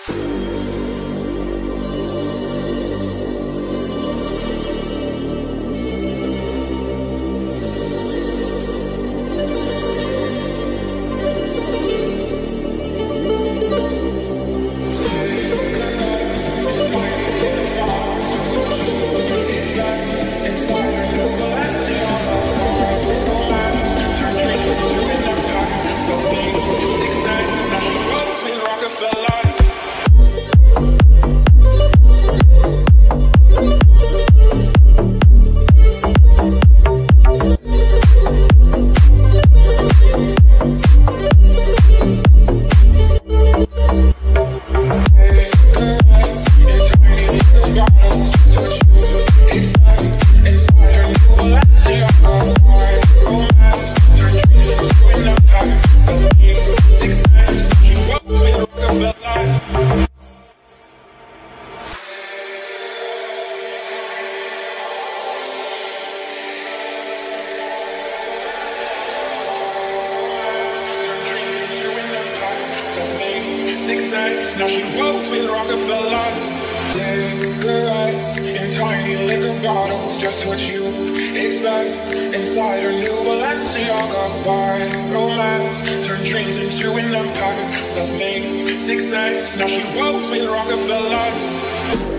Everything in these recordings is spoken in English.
Now she rolls with Rockefellers. Cigarettes in tiny liquor bottles, just what you expect. Inside her new Balenciaga vibe. Romance turn dreams into an empire. Self-made success. Now she rolls with Rockefellers.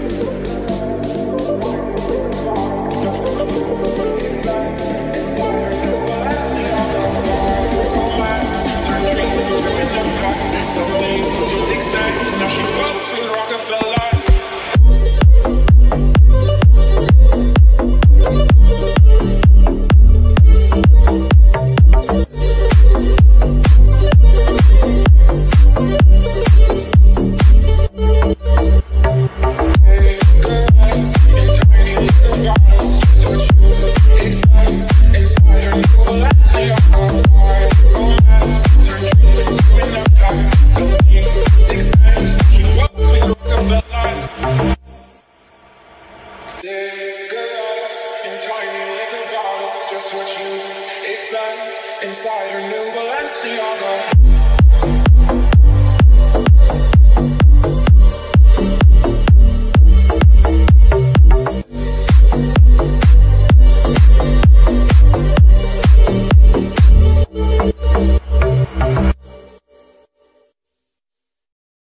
Now she rolls with Rockefellers. Cigarettes in tiny liquor bottles, just what you expect. Inside her new Balenciaga.